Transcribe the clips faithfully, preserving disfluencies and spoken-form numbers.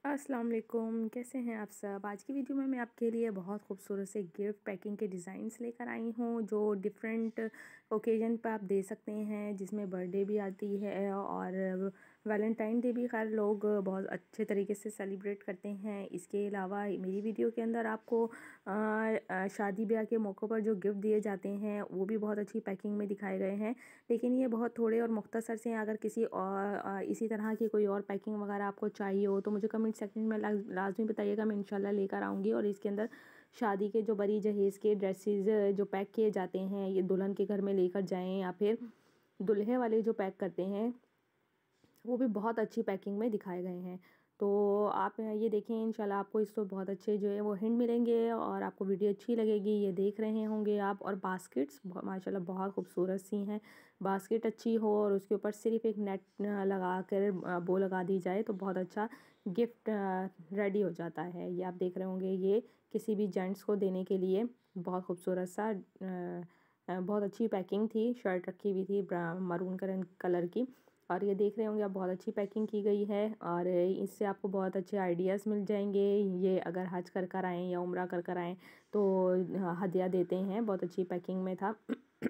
अस्सलाम वालेकुम, कैसे हैं आप सब। आज की वीडियो में मैं आपके लिए बहुत खूबसूरत से गिफ्ट पैकिंग के डिज़ाइंस लेकर आई हूँ जो डिफरेंट ओकेजन पे आप दे सकते हैं, जिसमें बर्थडे भी आती है और वैलेंटाइन डे भी खैर लोग बहुत अच्छे तरीके से सेलिब्रेट करते हैं। इसके अलावा मेरी वीडियो के अंदर आपको आ, आ, शादी ब्याह के मौक़ों पर जो गिफ्ट दिए जाते हैं वो भी बहुत अच्छी पैकिंग में दिखाए गए हैं, लेकिन ये बहुत थोड़े और मुख्तसर से हैं। अगर किसी और आ, इसी तरह की कोई और पैकिंग वगैरह आपको चाहिए हो तो मुझे कमेंट सेक्शन में लाजमी बताइएगा, मैं इंशाल्लाह लेकर आऊँगी। और इसके अंदर शादी के जो बड़ी जहेज़ के ड्रेसेस जो पैक किए जाते हैं, ये दुल्हन के घर में लेकर जाएं या फिर दुल्हे वाले जो पैक करते हैं वो भी बहुत अच्छी पैकिंग में दिखाए गए हैं। तो आप ये देखें, इंशाल्लाह आपको इस तो बहुत अच्छे जो है वो हिंट मिलेंगे और आपको वीडियो अच्छी लगेगी। ये देख रहे होंगे आप। और बास्केट्स माशाल्लाह बहुत खूबसूरत सी हैं। बास्केट अच्छी हो और उसके ऊपर सिर्फ एक नेट लगा कर बो लगा दी जाए तो बहुत अच्छा गिफ्ट रेडी हो जाता है। ये आप देख रहे होंगे, ये किसी भी जेंट्स को देने के लिए बहुत खूबसूरत सा बहुत अच्छी पैकिंग थी। शर्ट रखी हुई थी मरून कलर की, और ये देख रहे होंगे आप बहुत अच्छी पैकिंग की गई है और इससे आपको बहुत अच्छे आइडियाज़ मिल जाएंगे। ये अगर हज कर कर आएँ या उम्रा कर कर आएँ तो हदिया देते हैं, बहुत अच्छी पैकिंग में था।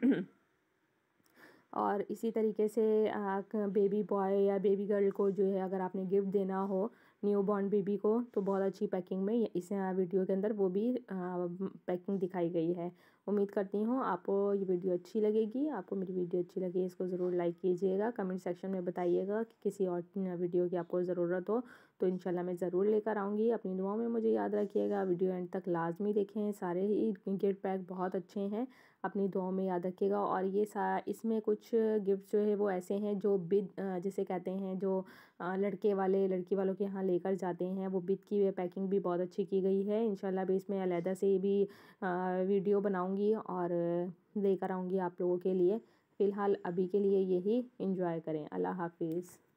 और इसी तरीके से बेबी बॉय या बेबी गर्ल को जो है अगर आपने गिफ्ट देना हो न्यू बॉर्न बेबी को तो बहुत अच्छी पैकिंग में इस वीडियो के अंदर वो भी पैकिंग दिखाई गई है। उम्मीद करती हूँ आपको ये वीडियो अच्छी लगेगी। आपको मेरी वीडियो अच्छी लगी इसको ज़रूर लाइक कीजिएगा, कमेंट सेक्शन में बताइएगा कि किसी और वीडियो की आपको ज़रूरत हो तो इंशाल्लाह मैं ज़रूर लेकर आऊँगी। अपनी दुआओं में मुझे याद रखिएगा। वीडियो एंड तक लाजमी देखें, सारे ही गिफ्ट पैक बहुत अच्छे हैं, अपनी दुआओं में याद रखिएगा। और ये सा इसमें कुछ गिफ्ट जो है वो ऐसे हैं जो बिद जिसे कहते हैं जो लड़के वाले लड़की वालों के यहाँ लेकर जाते हैं, वो बिद की पैकिंग भी बहुत अच्छी की गई है। इंशाल्लाह भी इसमें अलहदा से भी वीडियो बनाऊंगी और लेकर आऊँगी आप लोगों के लिए। फ़िलहाल अभी के लिए यही एंजॉय करें। अल्लाह हाफिज़।